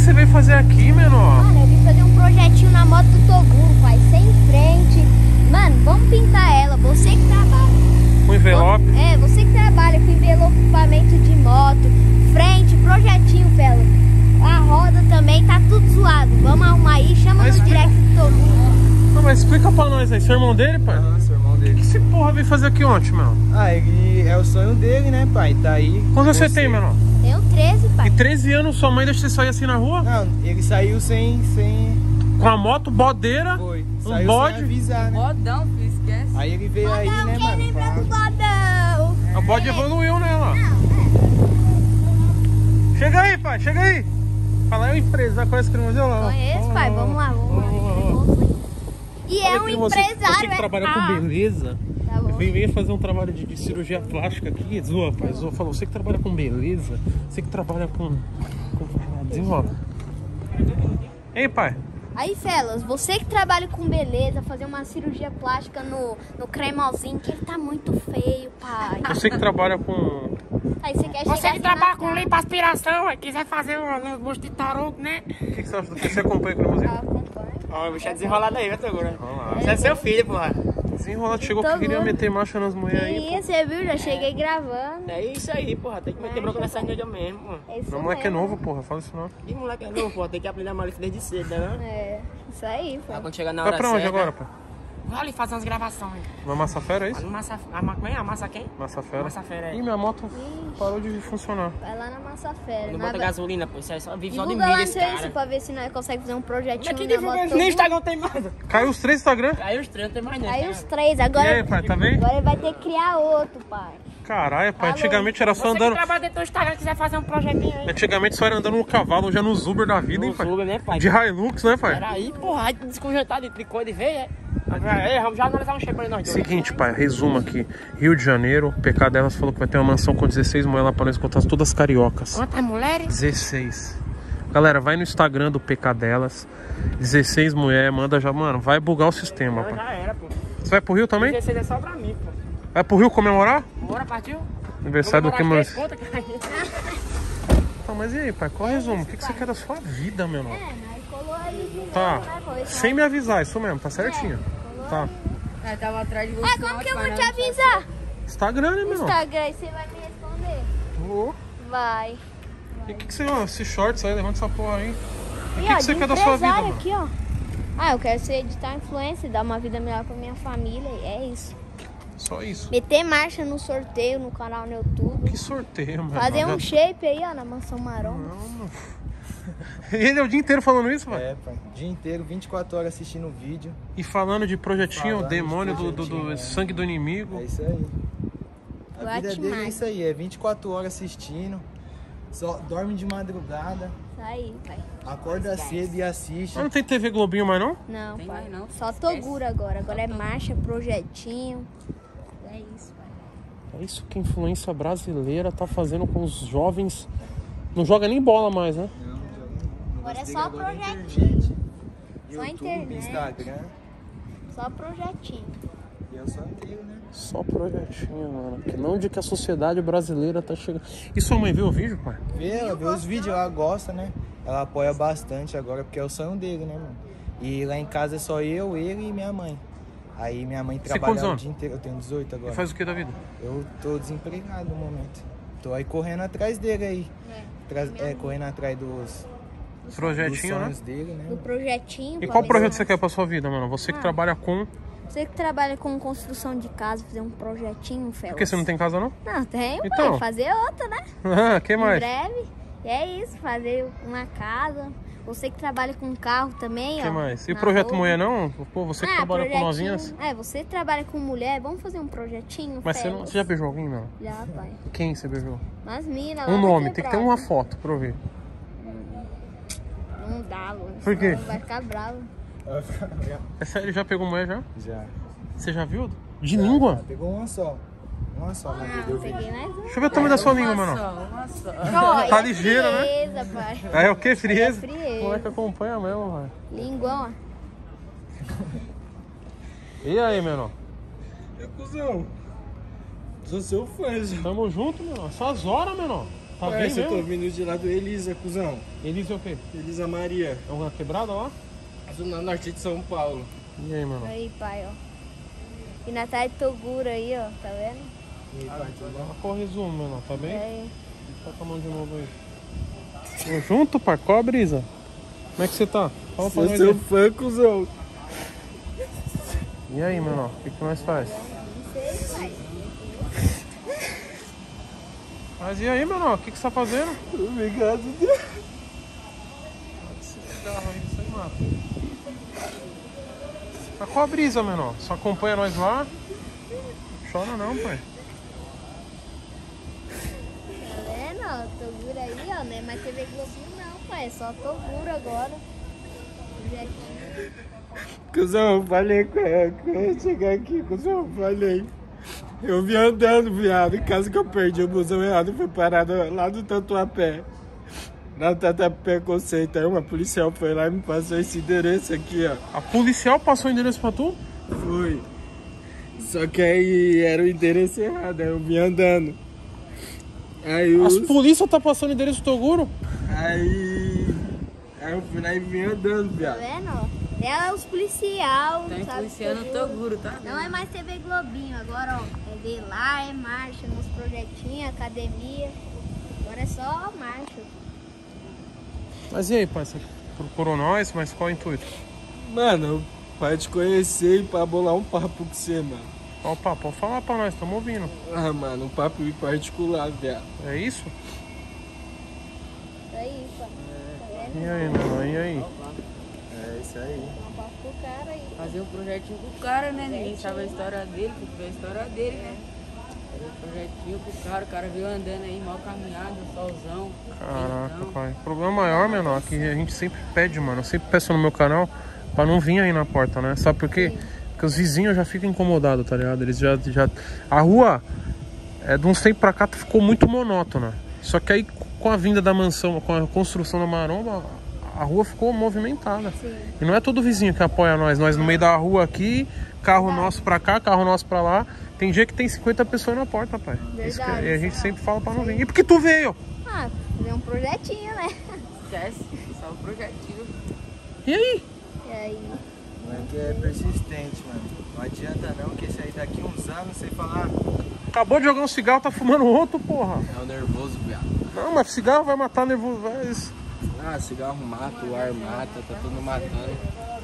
você veio fazer aqui, menor? Mano, eu vim fazer um projetinho na moto do Toguro, pai, sem frente. Mano, vamos pintar ela, você que trabalha. Com envelope? É, você que trabalha com envelopamento de moto, frente, projetinho, Pelo. A roda também tá tudo zoado. Vamos arrumar aí, chama no direct do Toguro. Não, mas explica pra nós aí, seu irmão dele, pai? Ah, seu irmão O dele. que esse porra veio fazer aqui ontem, mano? Ah, ele é o sonho dele, né, pai? Tá aí. Quantos você tem, menor? Tenho 13, pai. E 13 anos, sua mãe deixa você sair assim na rua? Não, ele saiu sem... Com a moto bodeira, Foi. um Saiu bode. sem avisar, né? Bodão, filho, esquece. Aí ele veio aí, né, Quem mano? lembra do Pá. bodão? O bode evoluiu, né, lá? Chega aí, pai, chega aí. Fala, é uma empresa, conhece o Cremosinho lá? Conheço, pai, vamos lá, vamos lá. E é um Você empresário, que trabalha com beleza. Tá bom. Vem fazer um trabalho de cirurgia plástica aqui. Zoa, pai, zoa. Falou, você que trabalha com beleza, você que trabalha com... Desenrola. Ei, pai. Aí, Felas, você que trabalha com beleza, fazer uma cirurgia plástica no cremosinho, que ele tá muito feio, pai. Você que trabalha com... Aí você quer Você chegar que assim trabalha na com cara. lipoaspiração, quiser fazer um busto de taroco, né? O que você acha do que você acompanha o Cremosinho? Ah, acompanha. Ó, o bicho é desenrolado aí, viu, Toguro? Vamos lá. Você é seu filho, porra. Desenrolado, chegou Tô que queria bom. meter marcha nas mulheres aí. E você viu, já cheguei gravando. É isso aí, porra. Tem que meter bronca nessa nega mesmo, porra. É isso Meu moleque é mesmo. novo, porra, fala isso não. E moleque é novo, porra. Tem que aprender a malícia desde cedo, né? É, isso aí, Pra pô. quando chegar na Vai hora pra onde certa... agora, pai? Vai ali fazer umas gravações. Vai Massa Fera, é isso? Massa... A massa quem? Massa Fera. Massa Fera, é. Ih, minha moto parou de funcionar. Vai lá na Massa Fera. Não bota gasolina, pô. Isso aí só vive só de Divulga milho lá no esse seu Insta cara. pra ver se nós conseguimos fazer um Como é projetinho que na divulga? moto. Nem Instagram tem mais. Caiu os 3 Instagram? Aí os três não tem mais nem. Aí os 3, E aí, agora pai, tá bem? ele vai ter que criar outro, pai. Caralho, pai, Alô? antigamente era só Você que andando... trabalha dentro do Instagram e quiser fazer um projetinho aí. Antigamente só era andando no cavalo, hoje é nos Uber da vida, hein, pai? Uber, né, pai? De Hilux, né, pai? Peraí, porra, aí desconjetar de tricô de veia, é? Vamos já analisar um shape aí nós dois. Seguinte, pai, resumo aqui. Rio de Janeiro, o PK delas falou que vai ter uma mansão com 16 mulheres lá pra nós contar todas cariocas. Quantas mulheres? 16. Galera, vai no Instagram do PK delas. 16 mulheres, manda já, mano, vai bugar o sistema, Não, pai. já era, pô. Você vai pro Rio também? 16 é só pra mim, pô. Vai pro Rio comemorar? Bora, partiu? Aniversário do que, Vamos mano? morar três contas, cara. Tá, mas e aí, pai, qual é o resumo? O que você quer da sua vida, menor? É, nós colou ele de novo, Tá, né, pô? sem me avisar, isso mesmo, tá certinho. Tá. Eu tava atrás de você. Ah, como que eu vou te avisar? Instagram, né, menor? Instagram, aí você vai me responder. Ô, Vai. E o que você, ó, esses shorts aí, levanta essa porra aí. E o E, que ó, você de quer da sua vida, empresário mano? aqui, ó. Ah, eu quero ser editar influencer, dar uma vida melhor pra minha família, e é isso. Só isso. Meter marcha no sorteio, no canal no YouTube. Que sorteio, mano. Fazer um shape aí, ó, na Mansão Maromba. Não, mano. Ele é o dia inteiro falando isso, mano? É, pai. Dia inteiro, 24 horas assistindo o vídeo. E falando de projetinho, Falando de demônio do projetinho, é. sangue do inimigo. É isso aí. A vida Bate dele é mais. isso aí, é 24 horas assistindo. Só dorme de madrugada, Isso aí, pai. acorda cedo e assiste. Mas não tem TV Globinho mais não? Não, Tem pai. mais não. Só Toguro agora. Agora é marcha, projetinho. É isso, pai. É isso que a influência brasileira tá fazendo com os jovens. Não joga nem bola mais, né? Não, Agora é gostei só agora da projetinho. internet. Só YouTube, internet. Instagram. Só projetinho. E eu só tenho, né? Só projetinho, mano. Que não de que a sociedade brasileira tá chegando. E sua mãe viu o vídeo, pai? Ela vê os vídeos, ela gosta, né? Ela apoia bastante agora, porque é o sonho dele, né, mano? E lá em casa é só eu, ele e minha mãe. Aí minha mãe quantos trabalha o anos? dia inteiro. Eu tenho 18 E agora. faz o que da vida? Eu tô desempregado no momento. Tô aí correndo atrás dele aí. Correndo atrás dos Projetinho, né? sonhos dele, né? Do projetinho. E pra qual ver projeto se- você quer pra sua vida, mano? Você que trabalha com... Você que trabalha com construção de casa, fazer um projetinho, Felas. Por que você não tem casa, não? Não, tem, Então. pai. Fazer outra, né? Ah, que Em mais? breve. E é isso, fazer uma casa. Você que trabalha com carro também, que ó. mais? E o na projeto rua. mulher, não? Pô, você que trabalha com projetinho. novinhas? É, você que trabalha com mulher, vamos fazer um projetinho, Mas você, Felas. você já beijou alguém, não? Já, pai. Quem você beijou? Mas mina, Um nome, tem que ter uma foto pra eu ver. Não dá, Luiz. Por quê? Vai ficar bravo. É sério, já pegou mulher já? Já. Você já viu? De língua? Pegou uma só. Uma só na vida, eu vi. Peguei mais um. Deixa eu ver o tamanho da sua língua, mano. Uma só. Ó, Tá é ligeira, né? frieza, pai. Ah, é o que? Frieza? É frieza. Como é que acompanha mesmo, velho? Linguão, E aí, menor? É, cuzão. Sou seu fã, já. Tamo junto, menor. Só as horas, menor. Tá Ué, bem você tá mesmo? vindo de lá do Elisa, cuzão. Elisa é o quê? Elisa Maria. É uma quebrada lá? Zona Norte de São Paulo. E aí, mano? Aí, pai, ó. E na tarde Toguro aí, ó. Tá vendo? E aí, pai, tudo bom? Qual o resumo, menor? Tá bem? É. Tá com a mão de novo aí. Tamo junto, pai? Qual a brisa? Como é que você tá? Fala pra Sou nós seu aí. fã, cuzão. E aí, menor? O que nós faz? Não sei, pai. Mas e aí, menor? O que você tá fazendo? Obrigado. Esse cigarro aí, isso aí mata. Tá qual a brisa, menor? Só acompanha nós lá? Chora não, pai. Tá vendo, ó? Toguro aí, ó. Não é mais TV Globinho, não, pai. É só Toguro agora. Projetinho. Cuzão, eu falei com ela que eu ia chegar aqui, cuzão, eu falei. Eu vim andando, viado, em casa que eu perdi o busão errado, fui parado lá do Tatuapé. Lá do Tatuapé Conceito, aí uma policial foi lá e me passou esse endereço aqui, ó. A policial passou o endereço pra tu? Foi. Só que aí era o endereço errado, aí eu vim andando. Aí As polícias tá passando o endereço do Toguro? Aí eu fui lá e vim andando, Tá viado. vendo, ó? Ela é os policial, Tá sabe? influenciando o Toguro, tá? Não é mais TV Globinho, agora, ó. É Velar, é marcha, nos projetinhos, academia. Agora é só marcha. Mas e aí, pai? Você procurou nós, mas qual o intuito? Mano, pra te conhecer e pra bolar um papo com você, mano. Qual o papo? Pode falar pra nós, tamo ouvindo. Ah, mano, um papo em particular, viado. É isso? Isso aí, pá. Tá vendo? E aí, menor? E aí? É isso aí. Dá um papo pro cara aí. Fazer um projetinho com o cara, né? Ninguém sabe a história dele, tem que ver a história dele, né? Fazer um projetinho com o cara veio andando aí, mal caminhado, solzão. Caraca, quentão. pai. O problema maior, menor, é que a gente sempre pede, mano. Eu sempre peço no meu canal pra não vir aí na porta, né? Sabe por quê? Porque os vizinhos já ficam incomodados, tá ligado? Eles já... A rua, de uns tempos pra cá, ficou muito monótona. Só que aí, com a vinda da mansão, com a construção da maromba, a rua ficou movimentada. Sim. E não é todo vizinho que apoia nós. Nós no meio da rua aqui, carro nosso pra cá, carro nosso pra lá. Tem dia que tem 50 pessoas na porta, pai. Isso que- Verdade. e a gente sempre fala pra não vir. E por que tu veio? Ah, fazer um projetinho, né? Esquece, só o projetinho. E aí? E aí? Não é que é persistente, mano. Não adianta não, que esse aí daqui uns anos você falar. Acabou de jogar um cigarro, tá fumando outro, porra. É o nervoso, viado. Não, mas cigarro vai matar nervoso. Ah, cigarro mata, o ar mata, tá tudo matando.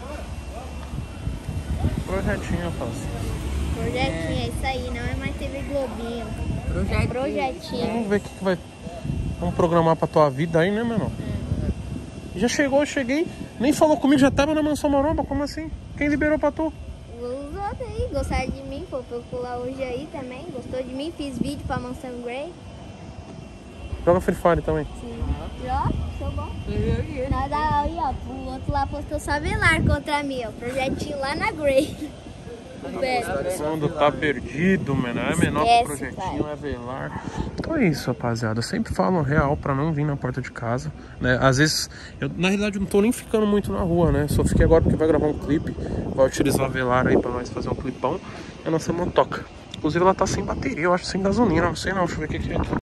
Projetinho, rapaz. Projetinho, é isso aí. Não é mais TV Globinho. Projetinho. Projetinho. Vamos ver o que vai. Vamos programar pra tua vida aí, né, menor? Já chegou, eu cheguei. Nem falou comigo, já tava na mansão maromba. Como assim? Quem liberou pra tu? Os outros aí gostaram de mim, foi procurar hoje aí também. Gostou de mim, fiz vídeo pra Mansão Grey. Joga Free Fire também. Sim. Já, sou bom. Nada aí, ó. O outro lá postou só Velar contra mim, ó. Projetinho lá na Grey. O mundo tá perdido, menor. É menor que o Esquece, projetinho, é velar. Então é isso, rapaziada. Eu sempre falo real pra não vir na porta de casa, né? Às vezes, na realidade, eu não tô nem ficando muito na rua, né? Só fiquei agora porque vai gravar um clipe. Vai utilizar a velar aí pra nós fazer um clipão. É a nossa motoca. Inclusive, ela tá sem bateria, eu acho, sem gasolina. Não sei não, deixa eu ver o que é aqui.